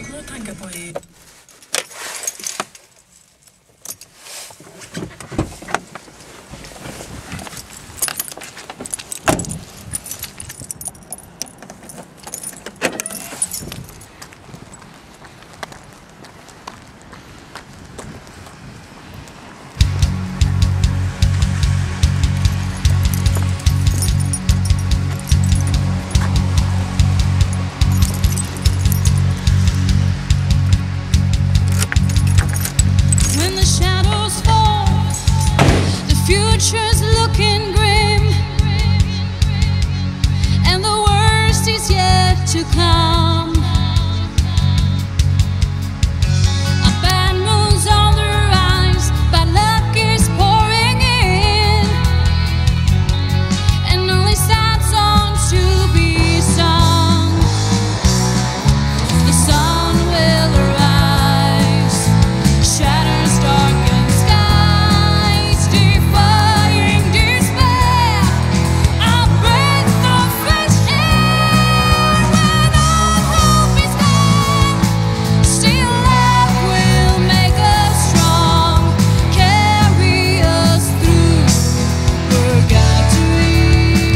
jag går att tänka på i... Future's looking grim, and the worst is yet to come. A bad moon's on the rise, bad luck is pouring in, and only sad songs to be sung. The sun will arise, shatters darken skies, defying despair. A breath of fresh air. When all hope is gone, still love will make us strong, carry us through purgatory.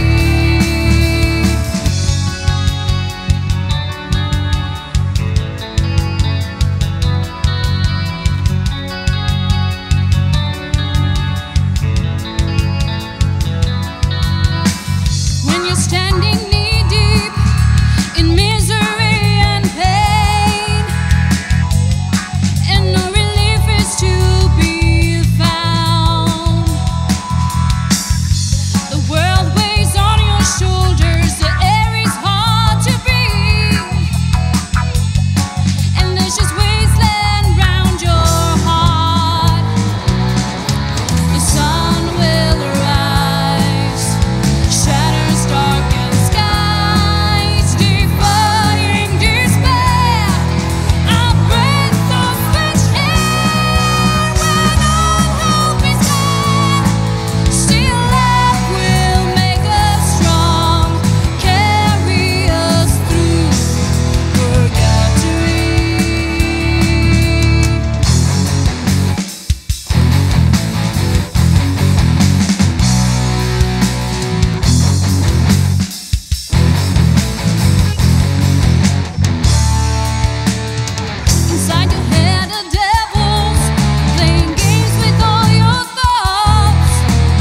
When you're standing knee deep in misery and pain, and no relief is to be found, the world weighs on your shoulders, the air is hard to breathe, and there's just wasteland round your heart. The sun will arise, shatters darken skies, defying despair. A breath of fresh air. When all hope is gone, still love will make us strong, carry us through purgatory. Inside your head are devils playing games with all your thoughts,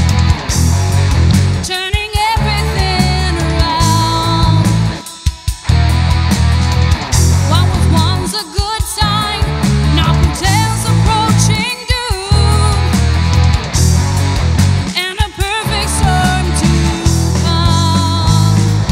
turning everything around. What was once a good sign now portends approaching doom, and a perfect storm to come.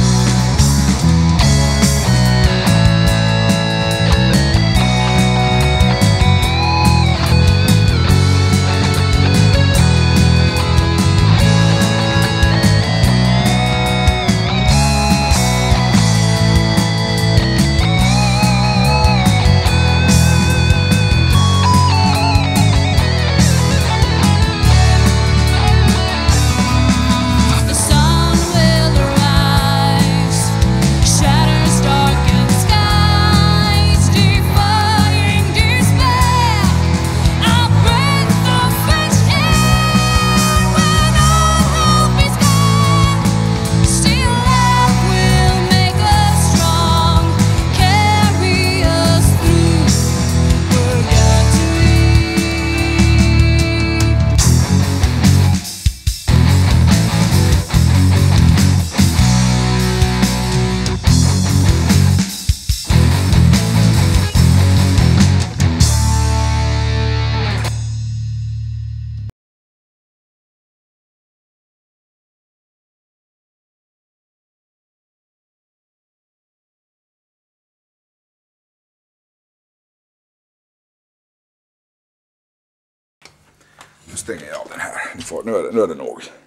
The sun will arise, shatters darken skies, defying despair. A breath of fresh air. When all hope is gone, still love will make us strong, carry us through purgatory. Nu stänger jag av den här. Nu är det nog.